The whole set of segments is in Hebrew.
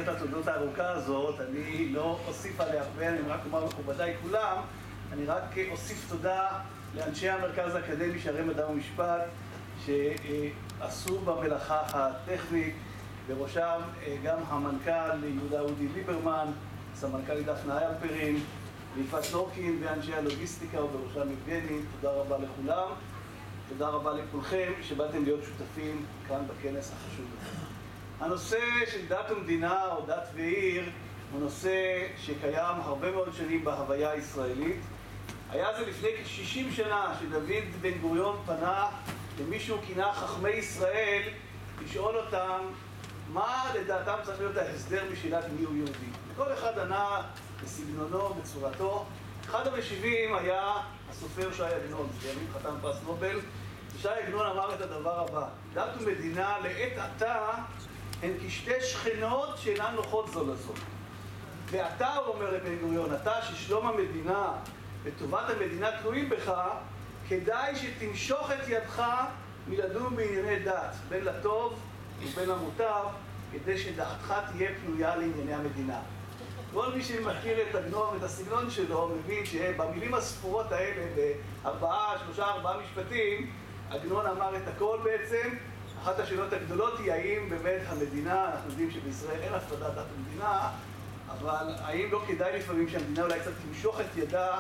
את התודות הארוכה הזאת, אני לא אוסיף עליה הרבה, אני רק אומר מכובדיי כולם, אני רק אוסיף תודה לאנשי המרכז האקדמי שערי מדע ומשפט, שעשו במלאכה הטכנית, בראשם גם המנכ"ל יהודה אודי ליברמן, סמנכ"לית דפנה אלפרין, ויפעת לורקין ואנשי הלוגיסטיקה ובראשם יבגני. תודה רבה לכולם, תודה רבה לכולכם שבאתם להיות שותפים כאן בכנס החשוב הזה. הנושא של דת ומדינה או דת ועיר הוא נושא שקיים הרבה מאוד שנים בהוויה הישראלית. היה זה לפני כ-60 שנה שדוד בן גוריון פנה למישהו כינה חכמי ישראל לשאול אותם מה לדעתם צריך להיות ההסדר בשאלת מיהו יהודי. וכל אחד ענה בסגנונו, בצורתו. אחד המשיבים היה הסופר ש"י עגנון, בימים חתן פרס נובל. ש"י עגנון אמר את הדבר הבא: דת ומדינה לעת עתה הן כשתי שכנות שאינן נוחות זו לזו. ואתה, הוא אומר לבן גוריון, אתה ששלום המדינה וטובת המדינה תלויים בך, כדאי שתמשוך את ידך מלדון בענייני דת, בין לטוב ובין למוטב, כדי שדעתך תהיה פנויה לענייני המדינה. כל מי שמכיר את עגנון ואת הסגנון שלו מבין שבמילים הספורות האלה, שלושה, ארבעה משפטים, עגנון אמר את הכל בעצם. אחת השאלות הגדולות היא האם באמת המדינה, אנחנו יודעים שבישראל אין הפרדת דת ומדינה, אבל האם לא כדאי לפעמים שהמדינה אולי קצת תמשוך את ידה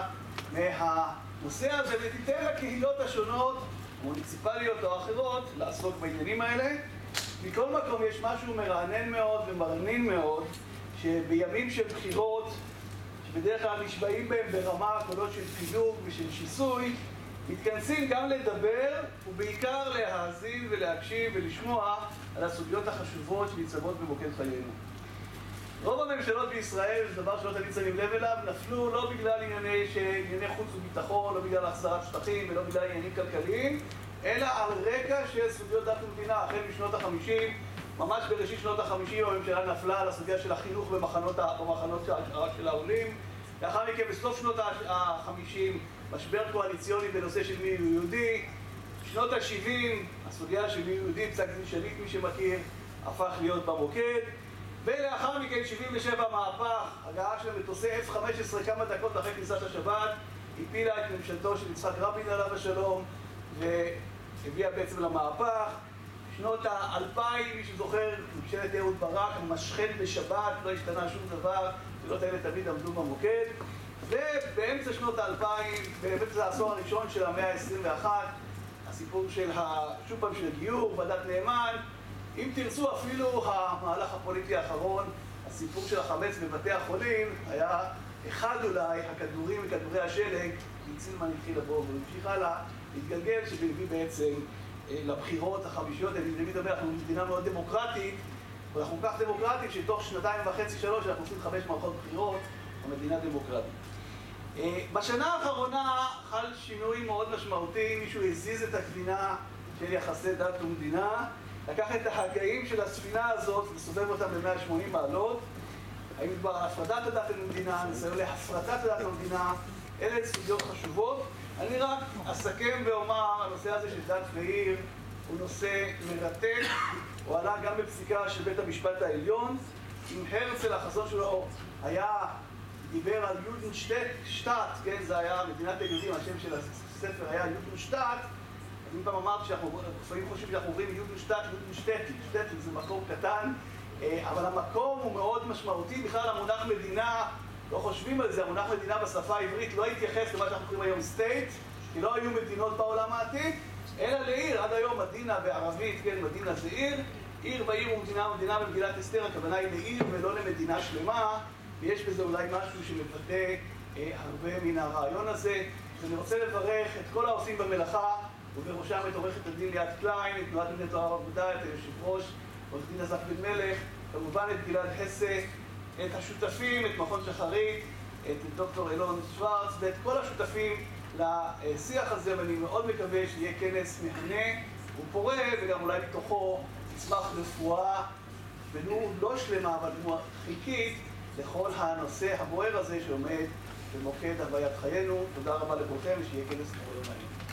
מהנושא הזה ותיתן לקהילות השונות, המוניציפליות או אחרות, לעסוק בעניינים האלה. מכל מקום יש משהו מרענן מאוד ומרנין מאוד, שבימים של בחירות, שבדרך כלל נשבעים בהם ברמה קולות של פילוג ושל שיסוי, מתכנסים גם לדבר ובעיקר להאזין ולהקשיב ולשמוע על הסוגיות החשובות שניצבות במוקד חיינו. רוב הממשלות בישראל, זה דבר שלא תמיד שמים לב אליו, נפלו לא בגלל ענייני חוץ וביטחון, לא בגלל החזרת שטחים ולא בגלל עניינים כלכליים, אלא על רקע של סוגיות דת ומדינה. החל משנות ה-50, ממש בראשית שנות ה-50 הממשלה נפלה על הסוגיה של החינוך במחנות של העולים. לאחר מכן בסוף שנות ה-50 משבר קואליציוני בנושא של מי יהודי. שנות ה-70 הסוגיה של מי יהודי, פסק דין שליט מי שמכיר, הפך להיות במוקד. ולאחר מכן 77 מהפך, הגעה של מטוסי F-15 כמה דקות אחרי כניסת השבת, הפילה את ממשלתו של יצחק רבין עליו השלום והביאה בעצם למהפך. שנות ה-2000, מי שזוכר, ממשלת אהוד ברק, המשכן בשבת, לא השתנה שום דבר, השאלות האלה תמיד עמדו במוקד. ובאמצע שנות ה-2000, באמת זה העשור הראשון של המאה ה-21, הסיפור של שוב פעם של הגיור, ועדת נאמן, אם תרצו אפילו המהלך הפוליטי האחרון, הסיפור של החמץ בבתי החולים, היה אחד אולי הכדורים מכדורי השלג, כי צילמן התחיל לבוא והמשיך הלאה, להתגלגל שהביא בעצם לבחירות החמישיות. אני תמיד אומר, אנחנו מדינה מאוד דמוקרטית, ואנחנו כך דמוקרטית שתוך 2.5-3 אנחנו עושים 5 מערכות בחירות, המדינה דמוקרטית. בשנה האחרונה חל שינוי מאוד משמעותי, מישהו הזיז את הכבינה של יחסי דת ומדינה, לקח את ההגאים של הספינה הזאת וסובב אותם ב-180 מעלות. האם כבר הפרדת הדת למדינה, ניסיון להפרטת הדת למדינה, אלה סוגיות חשובות. אני רק אסכם ואומר, הנושא הזה של דת ועיר הוא נושא מרתק, הוא עלה גם בפסיקה של בית המשפט העליון. עם הרצל החזון שלו דיבר על יודנשטאט, כן, זה היה מדינת היהודים, השם של הספר היה יודנשטאט. אני פעם אמרתי שאנחנו לפעמים חושבים שאנחנו עוברים יודנשטאט, יודנשטטל, שטטל זה מקום קטן, אבל המקום הוא מאוד משמעותי. בכלל המונח מדינה, לא חושבים על זה, המונח מדינה בשפה העברית לא התייחס למה שאנחנו קוראים היום סטייט, כי לא היו מדינות בעולם העתיק, אלא לעיר. עד היום מדינה בערבית, כן, מדינה זה עיר, עיר בעיר ומדינה, מדינה במגילת אסתר, הכוונה היא לעיר ולא למדינה שלמה, ויש בזה אולי משהו שמבטא הרבה מן הרעיון הזה. אז אני רוצה לברך את כל העושים במלאכה, ובראשם את עורכת הדין ליאת קליין, את תנועת בני תורה ועבודה, את היושב ראש, עורך דין אסף בן מלך, כמובן את גלעד חסה, את השותפים, את מכון שחרית, את דוקטור אילון שוורץ, ואת כל השותפים לשיח הזה, ואני מאוד מקווה שיהיה כנס מהנה ופורה, וגם אולי בתוכו תצמח רפואה, ולו לא שלמה, אבל חלקית, לכל הנושא הבוער הזה שעומד במוקד הוויית חיינו. תודה רבה לכולכם, ושיהיה כנס מאוד מעניין.